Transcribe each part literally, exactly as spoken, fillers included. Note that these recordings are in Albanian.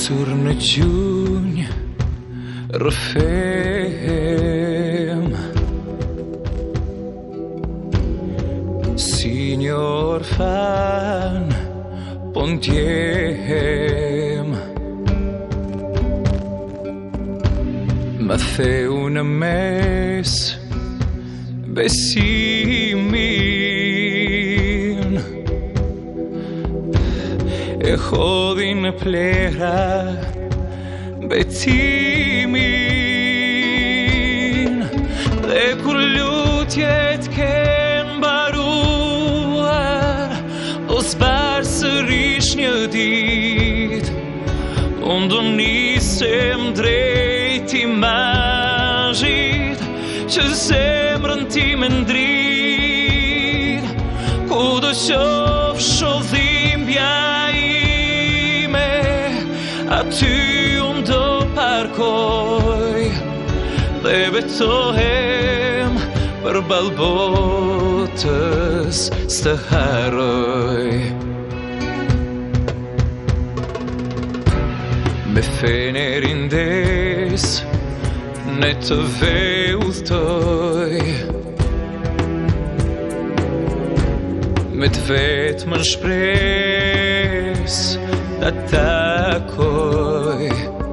Nisur në gjunjë rëfem, si një orfan po ndjehem. Më theu në mes besimin, e hodhi në plera betimin. Dhe kur lutjet ken baruar, do zbar sërish një dit, unë do nisem drejt imazhit që zemrën ti me ndrit. Ku do qof shodhimbja ime, aty unë do parkoj dhe betohem për balbotës s'të haroj. Me fenerin des ne të veudhtoj, me të vetë më në shpres ta takoj.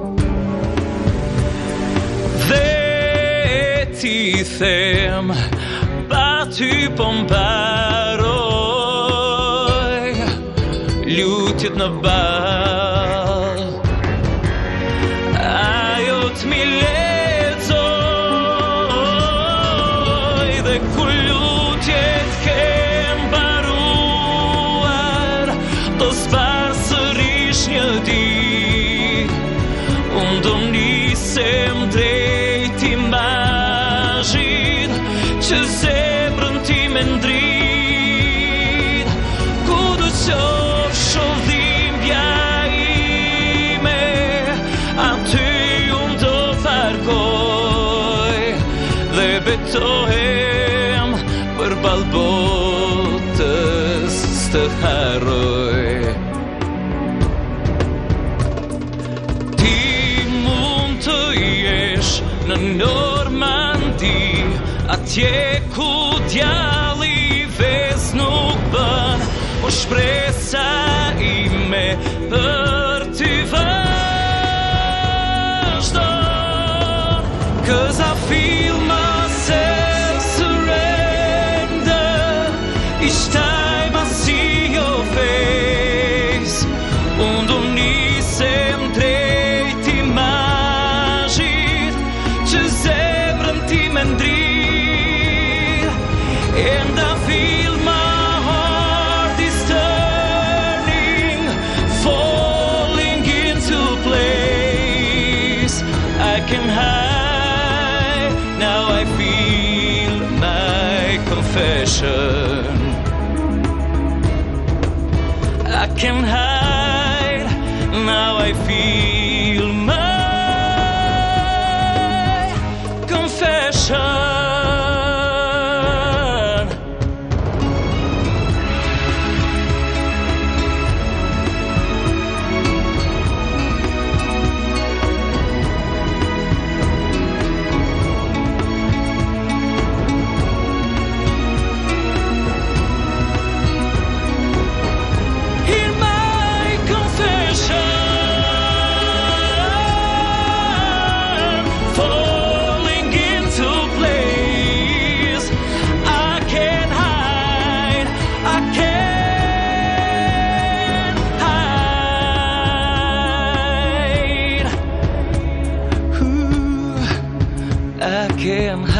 Dhe ti them, pa ty po mbaroj lutjet në ball, ajo t'mi lexoj. Dhe kur lutjet ken baruar, do zbar sërish një dit, unë do nisem drejt imazhit që zemrën ti me ndrit. Ku do qof shodhimbja ime, aty unë do parkoj dhe betohem për balbotës s'të haroj. Ti mund të jesh në Normandi, atje ku djalli ves nuk bën, o shpresa ime për ty vazhdon. 'Cause I feel myself surrender each time I see your face. Unë do nisem drejt imazhit që zemrën ti me ndrit. And I feel my heart is turning, falling into place. I can hide, now I feel my confession. I can hide, now I feel my confession. Hear my confession, falling into place. I can't hide, I can't hide. Ooh, I can't hide.